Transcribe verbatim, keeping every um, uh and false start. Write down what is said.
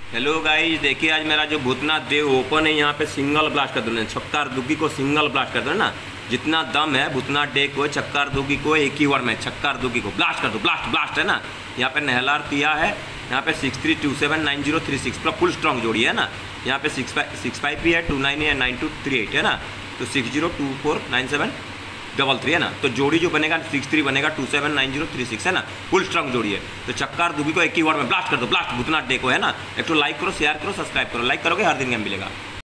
Hello guys, देखिए आज मेरा जो भूतनाथ देव ओपन है, यहाँ पे सिंगल ब्लास्ट कर दो, छक्का दुग्गी को सिंगल ब्लास्ट कर दो ना। जितना दम है भूतनाथ डे को, छक्का दुग्गी को एक ही वर्ड में छक्का दुग्गी को ब्लास्ट कर दो। ब्लास्ट ब्लास्ट है ना। यहाँ पे नहलार तिया है, यहाँ पे six three two seven nine zero three six पूरा फुल स्ट्रॉन्ग जोड़ी है ना। यहाँ पे सिक्स फाइव सिक्स फाइव भी है, टू नाइन है, नाइन टू थ्री एट है ना। तो six zero two four nine seven double three है ना। तो जोड़ी जो बनेगा सिक्स थ्री बनेगा, two seven nine zero three six है ना। फुल स्ट्रॉन्ग जोड़ी है। तो चक्कार दुबी को एक ही वर्ड में ब्लास्ट कर दो। ब्लास्ट भूतनाथ डे को है ना। एक तो लाइक करो, शेयर करो, सब्सक्राइब करो। लाइक करोगे हर दिन गेम मिलेगा।